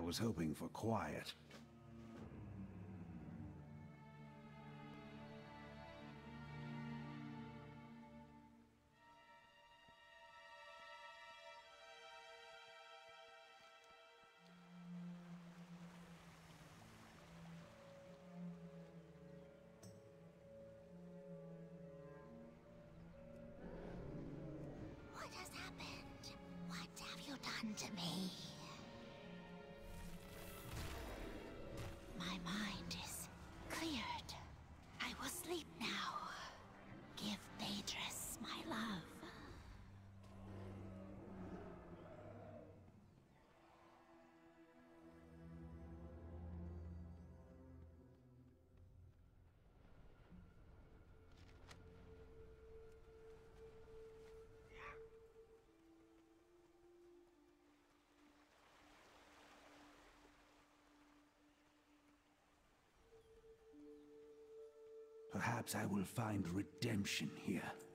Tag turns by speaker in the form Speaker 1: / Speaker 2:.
Speaker 1: was hoping for quiet.
Speaker 2: What has happened? What have you done to me? My mind is cleared. I will sleep now. Give Phaedrus my love.
Speaker 1: Perhaps I will find redemption here.